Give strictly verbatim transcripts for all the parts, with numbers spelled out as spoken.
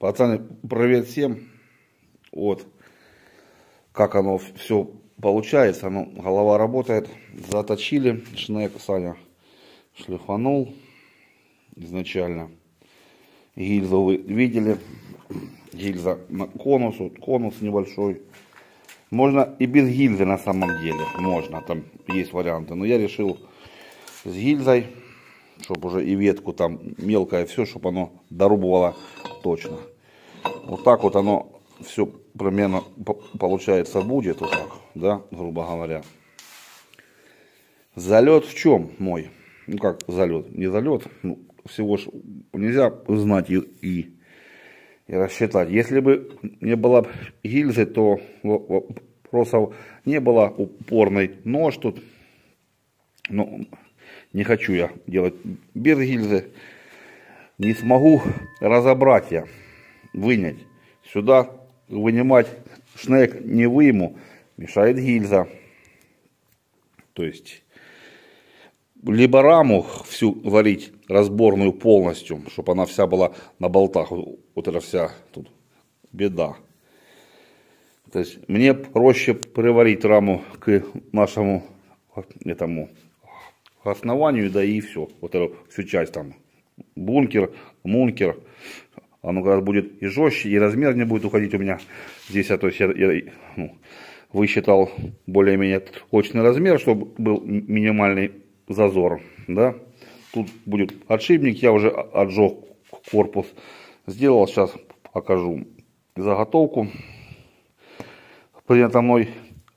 Пацаны, привет всем. Вот как оно все получается. Ну, голова работает. Заточили шнек. Саня шлифанул изначально. Гильзу вы видели. Гильза на конус. Вот конус небольшой. Можно и без гильзы на самом деле. Можно, там есть варианты. Но я решил с гильзой, чтобы уже и ветку там мелкое все, чтобы оно дорубывало точно. Вот так вот оно все примерно получается будет, вот так, да, грубо говоря. Залет в чем мой? Ну как залет? Не залет, ну, всего ж нельзя знать и, и, и рассчитать. Если бы не было гильзы, то вопросов не было. Упорный нож тут. Ну, не хочу я делать без гильзы. Не смогу разобрать я. Вынять. Сюда вынимать шнек не выйму. Мешает гильза. То есть, либо раму всю варить разборную полностью, чтобы она вся была на болтах. Вот это вся тут беда. То есть, мне проще приварить раму к нашему этому основанию, да и все. Вот эту всю часть там. Бункер, мункер. Оно как раз будет и жестче, и размер не будет уходить у меня. Здесь я, то есть, я, я ну, высчитал более-менее точный размер, чтобы был минимальный зазор. Да? Тут будет отшипник, я уже отжег корпус. Сделал, сейчас покажу заготовку. Принято мной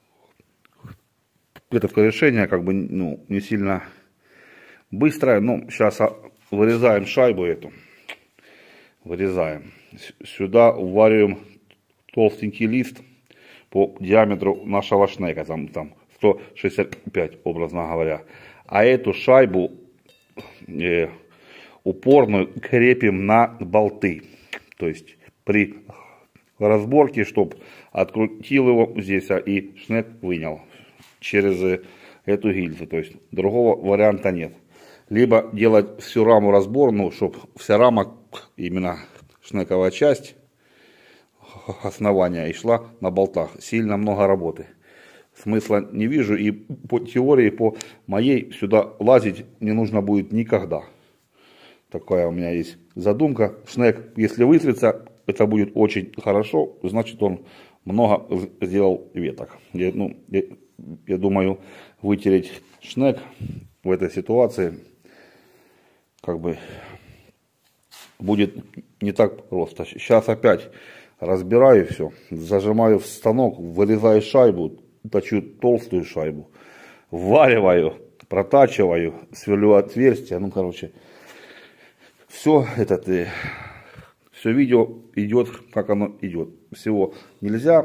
это решение, как бы, ну, не сильно быстрое. Но сейчас вырезаем шайбу эту. Вырезаем. Сюда ввариваем толстенький лист по диаметру нашего шнека. Там, там сто шестьдесят пять, образно говоря. А эту шайбу э, упорную крепим на болты. То есть при разборке, чтобы открутил его здесь, а и шнек вынял через эту гильзу. То есть другого варианта нет. Либо делать всю раму разборную, чтобы вся рама, именно шнековая часть основания, и шла на болтах. Сильно много работы. Смысла не вижу, и по теории, по моей, сюда лазить не нужно будет никогда. Такая у меня есть задумка. Шнек, если вытрется, это будет очень хорошо, значит, он много сделал веток. Я, ну, я, я думаю, вытереть шнек в этой ситуации как бы будет не так просто. Сейчас опять разбираю все, зажимаю в станок, вырезаю шайбу, точу толстую шайбу, ввариваю, протачиваю, сверлю отверстия. Ну, короче, все это, все видео идет, как оно идет. Всего нельзя,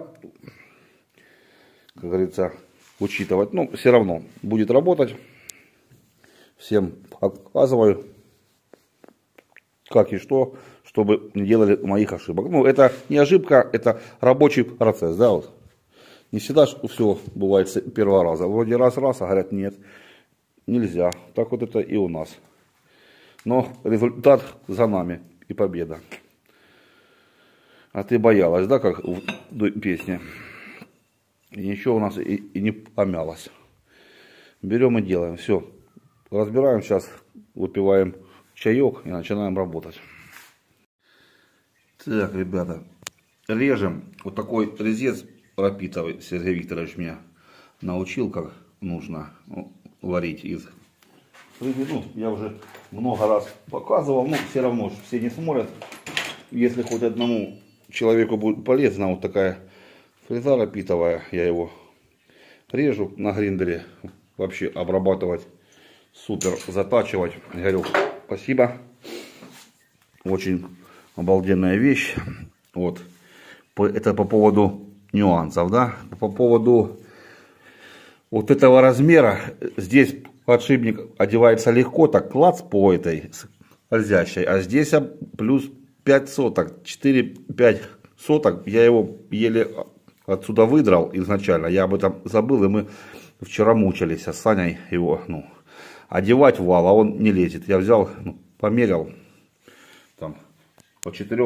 как говорится, учитывать. Но все равно будет работать. Всем показываю, как и что, чтобы не делали моих ошибок. Ну, это не ошибка, это рабочий процесс, да, вот. Не всегда все бывает с первого раза. Вроде раз-раз, а говорят, нет, нельзя. Так вот это и у нас. Но результат за нами и победа. А ты боялась, да, как в песне? И ничего у нас и, и не помялось. Берем и делаем, все. Разбираем сейчас, выпиваем чаек и начинаем работать. Так, ребята, режем. Вот такой резец пропитовый Сергей Викторович меня научил, как нужно варить из рыбы. Ну, я уже много раз показывал, но все равно все не смотрят. Если хоть одному человеку будет полезно, вот такая фреза рапитовая, я его режу на гриндере. Вообще обрабатывать супер, затачивать. Говорю, спасибо. Очень обалденная вещь. Вот. Это по поводу нюансов, да. По поводу вот этого размера. Здесь подшипник одевается легко, так клац по этой скользящей. А здесь плюс пять соток, четыре-пять соток. Я его еле отсюда выдрал изначально. Я об этом забыл, и мы вчера мучились с Саней его, ну, одевать в вал, а он не лезет. Я взял, ну, померил там по четырёх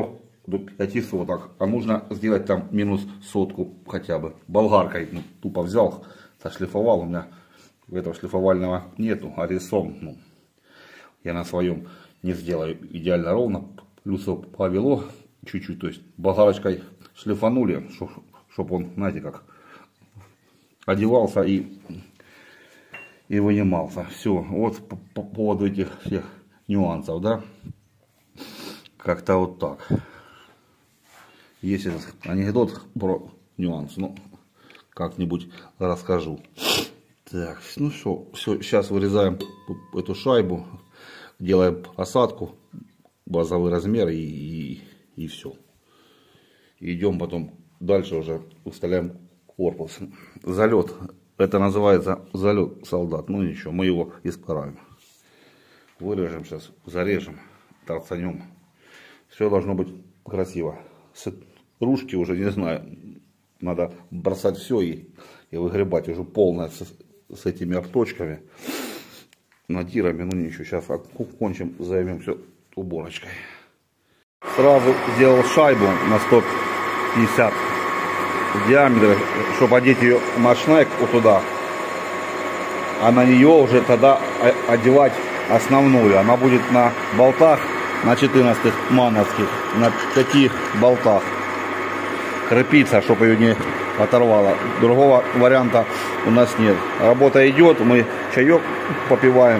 до пяти соток, а нужно сделать там минус сотку хотя бы. Болгаркой, ну, тупо взял, сошлифовал, у меня этого шлифовального нету, а резцом, ну, я на своем не сделаю идеально ровно, плюсов повело чуть-чуть, то есть болгарочкой шлифанули, чтобы он, знаете, как одевался и, и вынимался. Все, вот по, по поводу этих всех нюансов, да, как-то вот так. Есть этот анекдот про нюансы, ну, как-нибудь расскажу. Так, ну что, все, сейчас вырезаем эту шайбу, делаем осадку, базовый размер и, и, и все. Идем потом дальше уже выставляем корпус. Залет, это называется залет солдат, ну ничего, мы его исправим. Вырежем сейчас, зарежем, торцанем. Все должно быть красиво. С ружки уже не знаю, надо бросать все и, и выгребать уже полное с, с этими обточками, натирами, ну ничего, сейчас кончим, займемся уборочкой. Сразу сделал шайбу на сто пятьдесят диаметра, чтобы одеть ее на шнек вот туда, а на нее уже тогда одевать основную. Она будет на болтах, на четырнадцатых мановских, на таких болтах крепиться, чтобы ее не оторвало. Другого варианта у нас нет. Работа идет, мы чаек попиваем,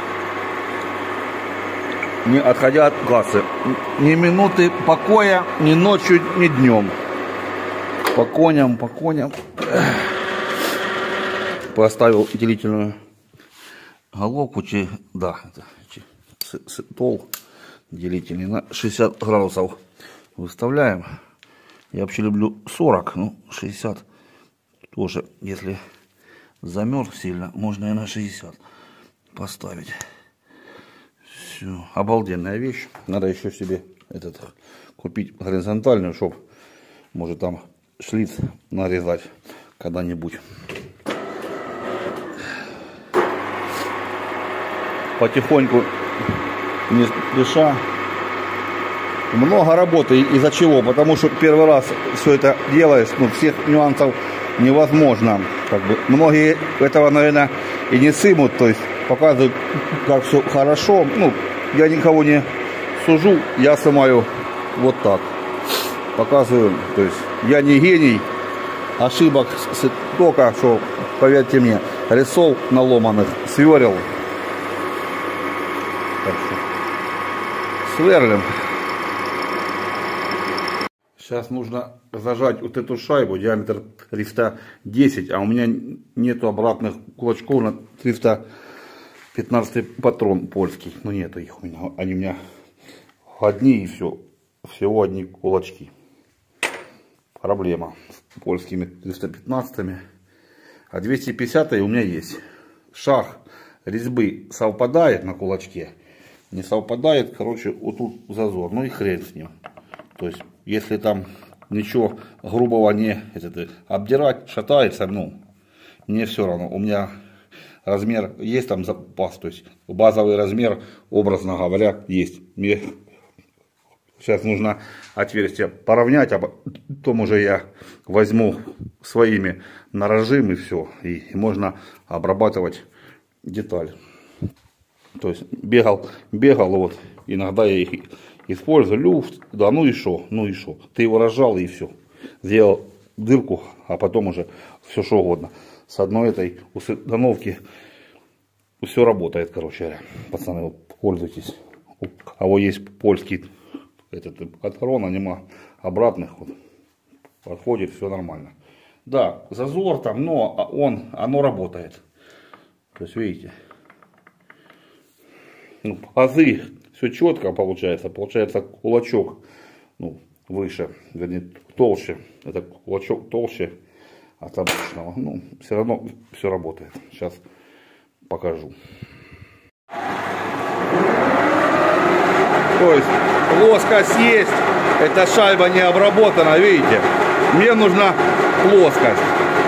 не отходя от кассы. Ни минуты покоя, ни ночью, ни днем. По коням, по коням. Поставил делительную головку, чи, да, чи, с, с, тол делительный на шестьдесят градусов выставляем. Я вообще люблю сорок, ну шестьдесят тоже, если замерз сильно, можно и на шестьдесят поставить. Все, обалденная вещь. Надо еще себе этот купить горизонтальную, чтобы, может, там шлиц нарезать когда-нибудь. Потихоньку, не спеша. Много работы. Из-за чего? Потому что первый раз все это делаешь, ну, всех нюансов невозможно. Как бы многие этого, наверное, и не сымут, то есть показывают, как все хорошо. Ну, я никого не сужу, я снимаю вот так. Показываю, то есть я не гений, ошибок столько, что, поверьте мне, резцов наломанных сверил. Так что сверлим. Сейчас нужно зажать вот эту шайбу, диаметр триста десять, а у меня нету обратных кулачков на триста пятнадцатый патрон польский. Ну нету их у меня, они у меня одни и все, всего одни кулачки. Проблема с польскими триста пятнадцатыми, а двести пятидесятые у меня есть. Шаг резьбы совпадает на кулачке, не совпадает, короче, вот тут зазор, ну и хрен с ним. То есть, если там ничего грубого не это, обдирать, шатается, ну, мне все равно. У меня размер есть там запас, то есть базовый размер, образно говоря, есть. Мне сейчас нужно отверстие поравнять, а потом уже я возьму своими ножим и все. И можно обрабатывать деталь. То есть бегал, бегал, вот, иногда я их использую, люфт, да, ну и шо, ну и шо. Ты его разжал и все. Сделал дырку, а потом уже все что угодно. С одной этой установки все работает, короче говоря. Пацаны, пользуйтесь. У кого есть польский этот патрон, нема обратных, вот, подходит, все нормально. Да, зазор там, но он, оно работает. То есть, видите, ну, азы, все четко получается. Получается кулачок, ну, выше, вернее, толще. Это кулачок толще от обычного. Ну, все равно все работает. Сейчас покажу. То есть плоскость есть. Эта шайба не обработана, видите. Мне нужна плоскость.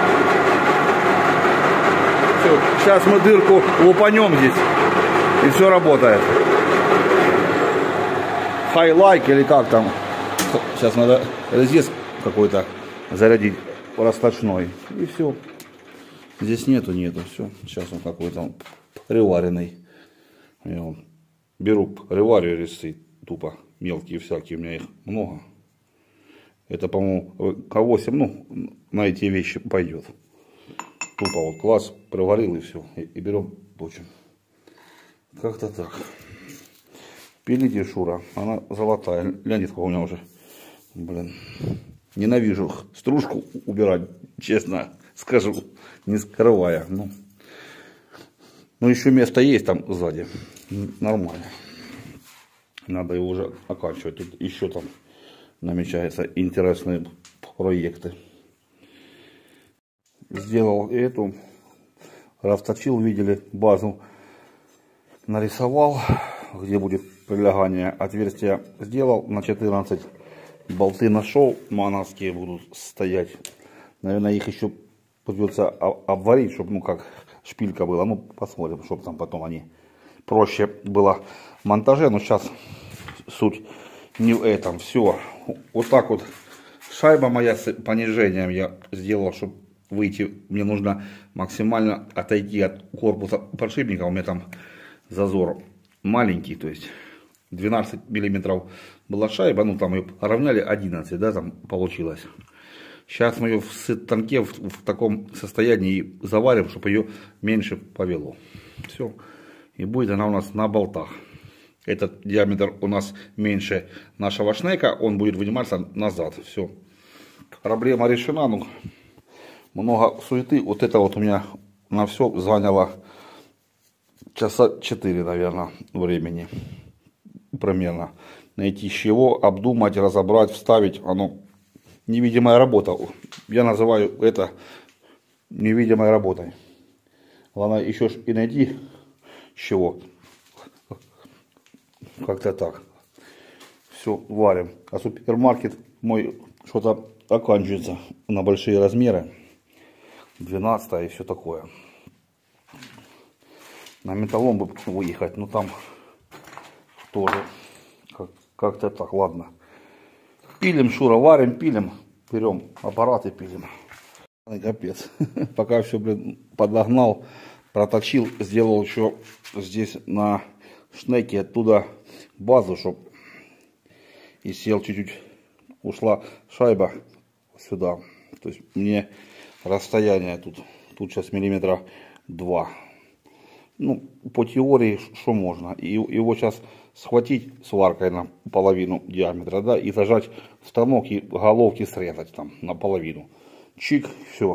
Все, сейчас мы дырку лупанем здесь. И все работает. Хайлайк или как там. сейчас надо резец какой-то зарядить расточной. И все. Здесь нету, нету. Все. Сейчас он какой-то приваренный. Я вот беру, реварю резцы тупо. Мелкие всякие. У меня их много. Это, по-моему, ка восемь, ну, на эти вещи пойдет. Тупо вот класс, приварил и все. И, и берем, точим. Как-то так. Пилите Шура. Она золотая. Гляньте, сколько у меня уже. Блин. Ненавижу стружку убирать, честно скажу. Не скрывая. Ну, ну еще место есть там сзади. Нормально. Надо его уже оканчивать. Тут еще там намечаются интересные проекты. Сделал эту. Расточил, видели, базу. Нарисовал, где будет прилегание. Отверстие сделал на четырнадцать. Болты нашел. Мановские будут стоять. Наверное, их еще придется обварить, чтобы, ну, как шпилька была. Ну, посмотрим, чтобы там потом они проще было в монтаже. Но сейчас суть не в этом. Все. Вот так вот шайба моя с понижением я сделал, чтобы выйти. Мне нужно максимально отойти от корпуса подшипника. У меня там зазор маленький, то есть двенадцать миллиметров была шайба. Ну, там ее равняли одиннадцать, да, там получилось. Сейчас мы ее в станке в, в таком состоянии заварим, чтобы ее меньше повело. Все. И будет она у нас на болтах. Этот диаметр у нас меньше нашего шнека. Он будет выниматься назад. Все. Проблема решена. Ну, много суеты. Вот это вот у меня на все заняло часа четыре, наверное, времени. Примерно. Найти с чего, обдумать, разобрать, вставить. Оно невидимая работа. Я называю это невидимой работой. Главное еще и найти с чего. Как-то так. Все, варим. А супермаркет мой что-то оканчивается на большие размеры. двенадцать и все такое. На металлом бы выехать, но там тоже как-то так. Ладно. Пилим, Шура, варим, пилим. Берем аппарат и пилим. Капец. Пока все, блин, подогнал, проточил, сделал еще здесь на шнеке оттуда базу, чтобы и сел чуть-чуть, ушла шайба сюда. То есть мне расстояние тут, тут сейчас миллиметра два. Ну, по теории, что можно. И его сейчас схватить сваркой на половину диаметра, да, и зажать в станок и головки срезать там наполовину. Чик, все.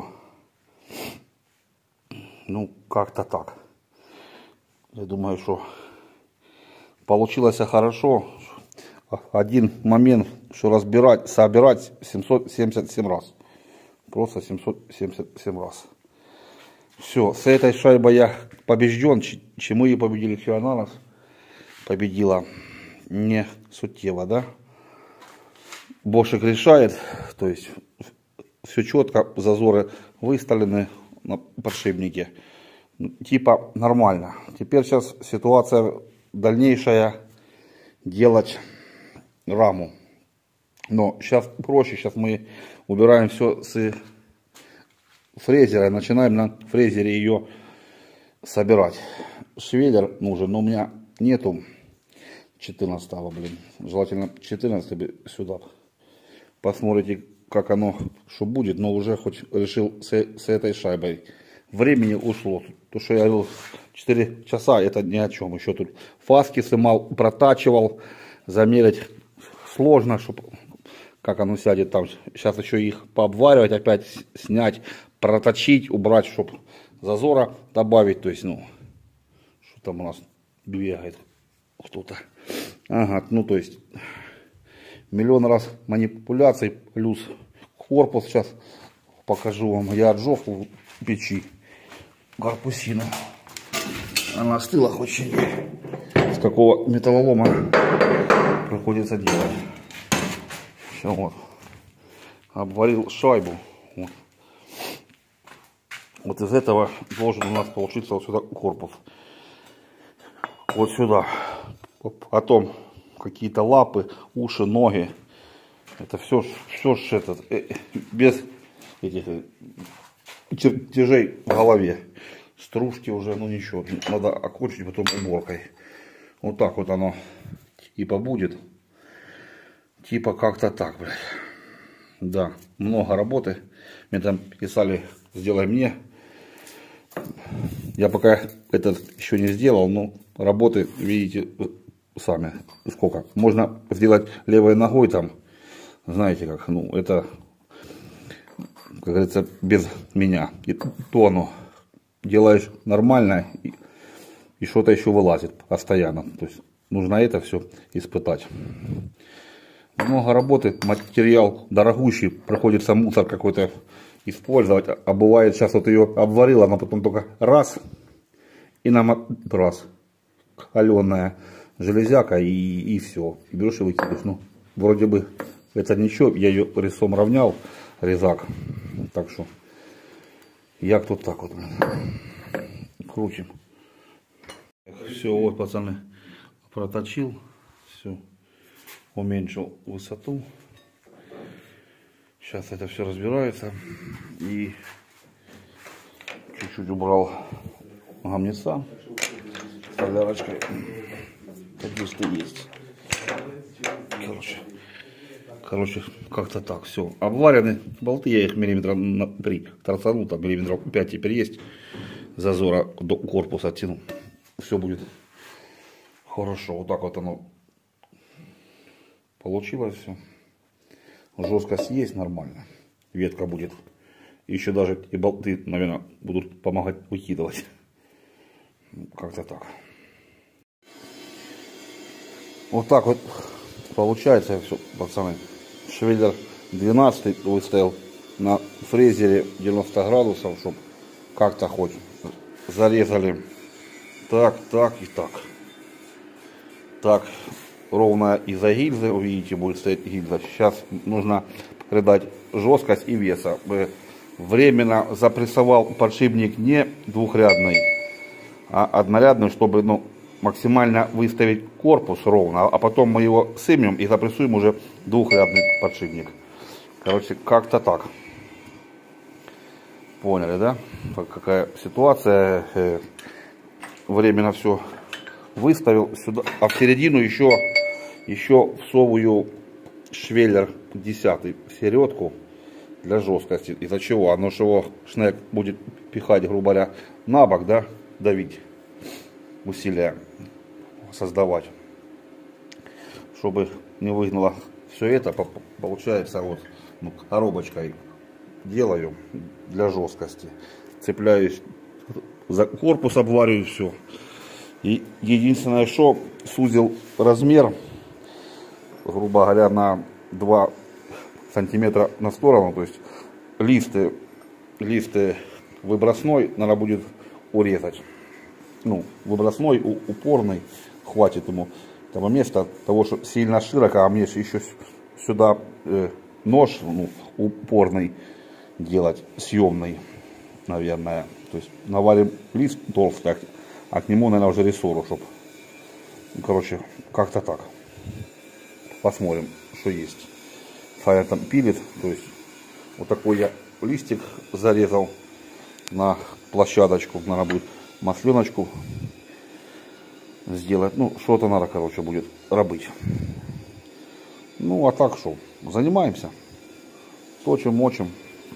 Ну, как-то так. Я думаю, что получилось хорошо. Один момент, что разбирать, собирать семьсот семьдесят семь раз. Просто семьсот семьдесят семь раз. Все, с этой шайбой я побежден. Чему и победили Киананос. Победила не Сутева, да. Бошик решает. То есть все четко, зазоры выставлены на подшипнике. Типа нормально. Теперь сейчас ситуация дальнейшая. Делать раму. Но сейчас проще. Сейчас мы убираем все с фрезера. Начинаем на фрезере ее собирать. Швеллер нужен, но у меня нету четырнадцатого, блин. Желательно четырнадцатый сюда. Посмотрите, как оно, что будет. Но уже хоть решил с, с этой шайбой. Времени ушло. То, что я говорил, четыре часа, это ни о чем. Еще тут фаски сымал, протачивал. Замерить сложно, чтобы как оно сядет там. Сейчас еще их пообваривать, опять снять, проточить, убрать, чтобы зазора добавить. То есть, ну, что там у нас бегает кто-то. Ага, ну, то есть, миллион раз манипуляций, плюс корпус. Сейчас покажу вам. Я отжег в печи корпусину. Она остыла очень. С какого металлолома приходится делать. Все, вот. Обварил шайбу. Вот. Вот из этого должен у нас получиться вот сюда корпус. Вот сюда. Потом какие-то лапы, уши, ноги. Это все, все ж этот, без этих чертежей в голове. Стружки уже, ну ничего, надо окончить потом уборкой. Вот так вот оно типа будет. Типа как-то так, блядь. Да, много работы. Мне там писали, сделай мне. Я пока этот еще не сделал, но работы, видите, сами сколько. Можно сделать левой ногой там, знаете как, ну это, как говорится, без меня. И то оно делаешь нормально, и, и что-то еще вылазит постоянно. То есть нужно это все испытать. Много работы, материал дорогущий, приходится мусор какой-то использовать. А бывает, сейчас вот ее обварила, она потом только раз, и на матрас каленая железяка, и, и все. И берешь и выкидываешь. Ну, вроде бы это ничего, я ее резцом равнял, резак. Так что, як тут так вот. Крутим. Все, вот, пацаны, проточил, все. Уменьшил высоту. Сейчас это все разбирается. И чуть-чуть убрал гамнеца солярочкой. Такие есть. Короче, короче как-то так. Все. Обварены болты. Я их миллиметров на три торцанул. Там миллиметров пять теперь есть. Зазора до корпуса оттянул. Все будет хорошо. Вот так вот оно получилось все. Жесткость есть нормально. Ветка будет. Еще даже и болты, наверное, будут помогать выкидывать. Как-то так. Вот так вот получается все, пацаны. Швеллер двенадцать выставил на фрезере девяносто градусов, чтобы как-то хоть зарезали. Так, так и так. Так. Ровно из-за гильзы, увидите, будет стоять гильза. Сейчас нужно придать жесткость и веса. Временно запрессовал подшипник не двухрядный, а однорядный, чтобы ну, максимально выставить корпус ровно. А потом мы его сымем и запрессуем уже двухрядный подшипник. Короче, как-то так. Поняли, да? Какая ситуация. Временно все выставил сюда, а в середину еще, еще всовываю швеллер десятый середку для жесткости. Из-за чего? Оно же его шнек будет пихать, грубо говоря, на бок, да, давить, усилия создавать. Чтобы не выгнало все это, получается вот ну, коробочкой делаю для жесткости. Цепляюсь за корпус, обвариваю все. И единственное, что сузил размер, грубо говоря, на два сантиметра на сторону. То есть листы, листы выбросной надо будет урезать. Ну, выбросной, упорный, хватит ему того места, того, что сильно широко, а мне еще сюда э, нож ну, упорный делать, съемный, наверное. То есть навалим лист толстый, а к нему, наверное, уже рессору, чтобы, ну, короче, как-то так. Посмотрим, что есть. Фаер там пилит, то есть вот такой я листик зарезал на площадочку. Надо будет масленочку сделать. Ну, что-то надо, короче, будет робить. Ну, а так что, занимаемся. Точим, мочим.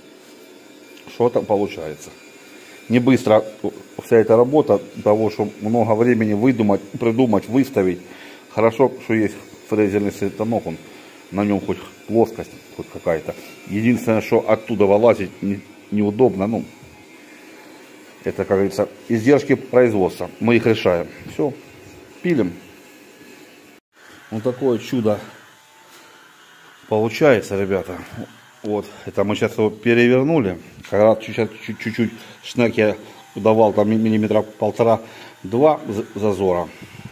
Что-то получается. Не быстро вся эта работа, того, что много времени выдумать, придумать, выставить. Хорошо, что есть фрезерный станок, он, на нем хоть плоскость, хоть какая-то. Единственное, что оттуда вылазить не, неудобно, ну, это, как говорится, издержки производства. Мы их решаем. Все, пилим. Вот такое чудо получается, ребята. Вот, это мы сейчас его перевернули. Когда чуть-чуть шнек я давал, там миллиметра полтора-два зазора.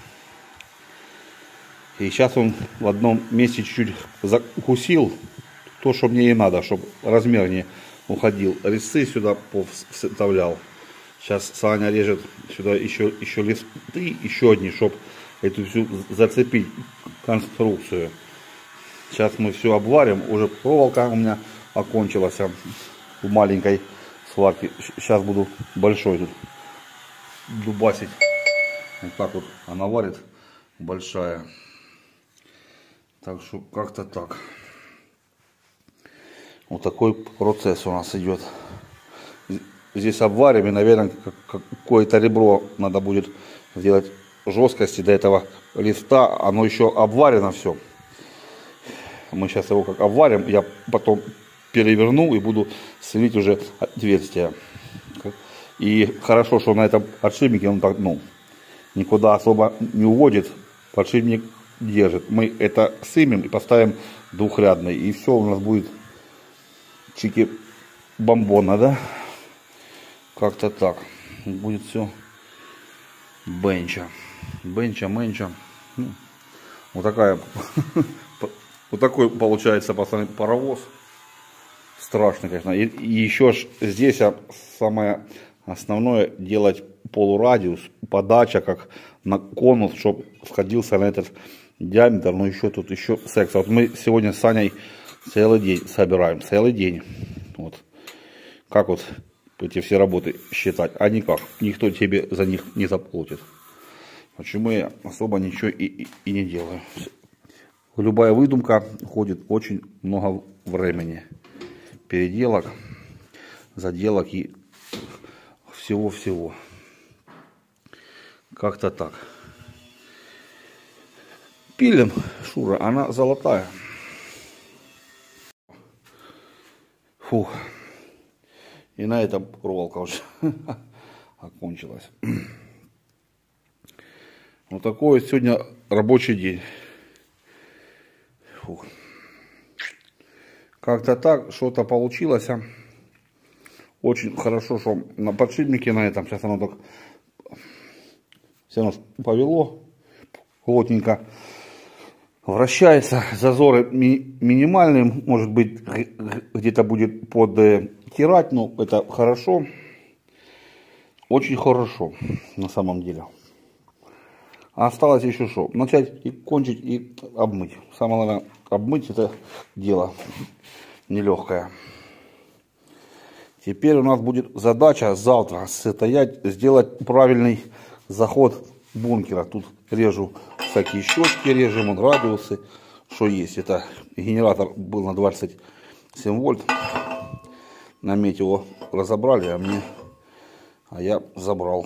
И сейчас он в одном месте чуть-чуть закусил. То, что мне и надо, чтобы размер не уходил. Резцы сюда вставлял. Сейчас Саня режет сюда еще, еще листы, еще одни, чтобы эту всю зацепить конструкцию. Сейчас мы все обварим. Уже проволока у меня окончилась в маленькой сварке. Сейчас буду большой тут дубасить. Вот так вот она варит, большая. Так что как-то так. Вот такой процесс у нас идет. Здесь обварим, и, наверное, какое-то ребро надо будет сделать жесткости до этого листа. Оно еще обварено все. Мы сейчас его как обварим, я потом переверну и буду сверлить уже отверстия. И хорошо, что на этом подшипнике он так, ну, никуда особо не уводит. Подшипник держит. Мы это сымем и поставим двухрядный. И все у нас будет чики-бомбона, да? Как-то так. Будет все бенча. Бенча-менча. Ну, вот такая. Вот такой получается, пацаны, паровоз. Страшно, конечно. И, и еще ж здесь самое основное делать полурадиус, подача как на конус, чтобы сходился на этот диаметр. Но еще тут еще секс. Вот мы сегодня с Саней целый день собираем. Целый день. Вот. Как вот эти все работы считать? А никак. Никто тебе за них не заплатит. Почему я особо ничего и, и, и не делаю. Любая выдумка уходит очень много времени. Переделок, заделок и всего-всего. Как-то так. Пилим, Шура, она золотая. Фух. И на этом проволока уже окончилась. Вот такой сегодня рабочий день. Фух. Как-то так, что-то получилось. Очень хорошо, что на подшипнике на этом, сейчас оно так все равно повело, плотненько вращается. Зазоры ми минимальные, может быть где-то будет подтирать, но это хорошо. Очень хорошо на самом деле. Осталось еще что? Начать и кончить, и обмыть. Самое главное, обмыть это дело нелегкое. Теперь у нас будет задача завтра стоять, сделать правильный заход бункера. Тут режу всякие щечки, режем радиусы, что есть. Это генератор был на двадцать семь вольт. На медь его разобрали, а мне, а я забрал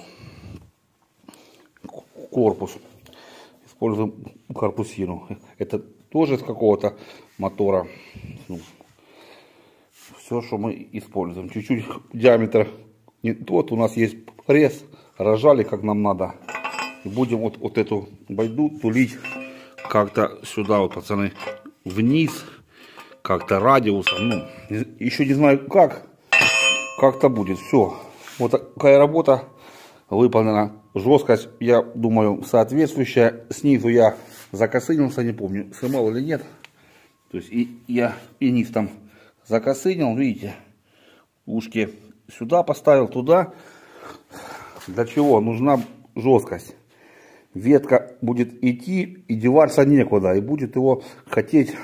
корпус. Используем корпусину. Это тоже с какого-то мотора. Ну, все, что мы используем. Чуть-чуть диаметр не тот. У нас есть пресс. Рожали как нам надо. И будем вот, вот эту байду тулить как-то сюда, вот, пацаны, вниз. Как-то радиусом. Ну, еще не знаю как. Как-то будет. Все. Вот такая работа выполнена. Жесткость, я думаю, соответствующая. Снизу я закосынился, не помню, снимал или нет. То есть и я и низ там закосынил, видите. Ушки сюда поставил, туда. Для чего? Нужна жесткость. Ветка будет идти, и деваться некуда. И будет его хотеть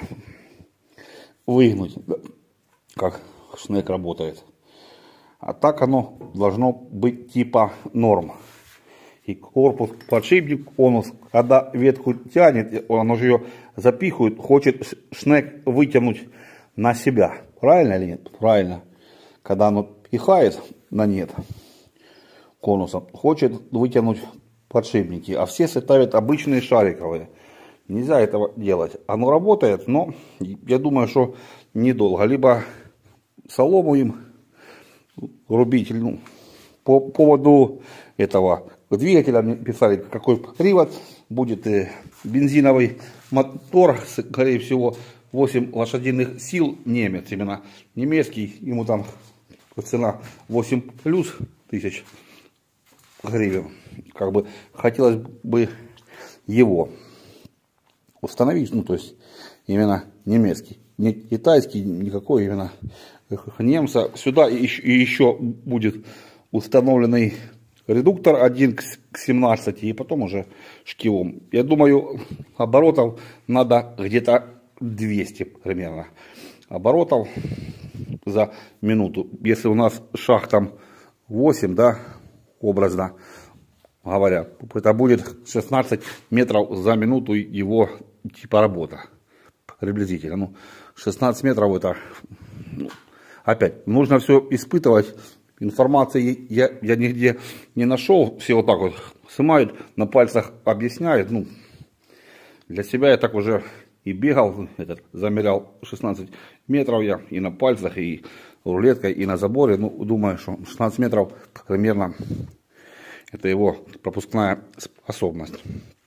выгнуть. Как шнек работает. А так оно должно быть типа норм. И корпус, подшипник, он, когда ветку тянет, он уже ее запихивает, хочет шнек вытянуть на себя. Правильно или нет? Правильно. Когда оно пихает на нет конусом, хочет вытянуть подшипники. А все ставят обычные шариковые. Нельзя этого делать. Оно работает, но я думаю, что недолго. Либо солому им рубить. Ну, по поводу этого двигателя мне писали, какой привод будет. Бензиновый мотор, скорее всего, восемь лошадиных сил, немец, именно немецкий, ему там цена восемь плюс тысяч гривен. Как бы хотелось бы его установить, ну то есть именно немецкий, не китайский, никакой, именно немца. Сюда еще, еще будет установленный редуктор один к семнадцати, и потом уже шкивом. Я думаю, оборотов надо где-то двести примерно оборотов за минуту. Если у нас шаг там восемь, да, образно говоря, это будет шестнадцать метров за минуту его типа работа. Приблизительно. Ну, шестнадцать метров это, ну, опять, нужно все испытывать. Информации я, я нигде не нашел. Все вот так вот снимают, на пальцах объясняют. Ну, для себя я так уже и бегал, этот, замерял шестнадцать метров я и на пальцах, и рулеткой, и на заборе. Ну, думаю, что шестнадцать метров примерно это его пропускная способность.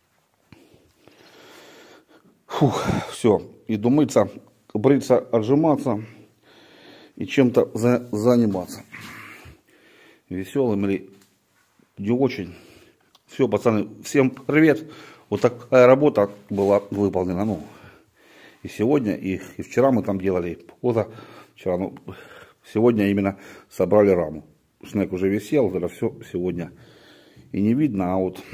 Фух, все, иду мыться, бриться, отжиматься и чем-то за, заниматься. Веселым или не очень. Все, пацаны, всем привет. Вот такая работа была выполнена. Ну, и сегодня, и, и вчера мы там делали, и поза вчера, ну, сегодня именно собрали раму. Шнек уже висел, это все сегодня и не видно, а вот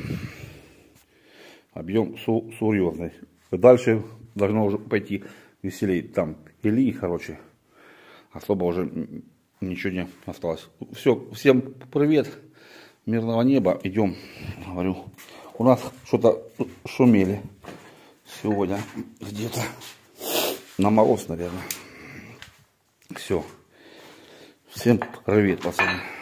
объем серьезный. Дальше должно уже пойти веселее. Там или, короче, особо уже ничего не осталось. Все, всем привет, мирного неба. Идем, говорю. У нас что-то шумели сегодня где-то. На мороз, наверное. Все. Всем привет, пацаны.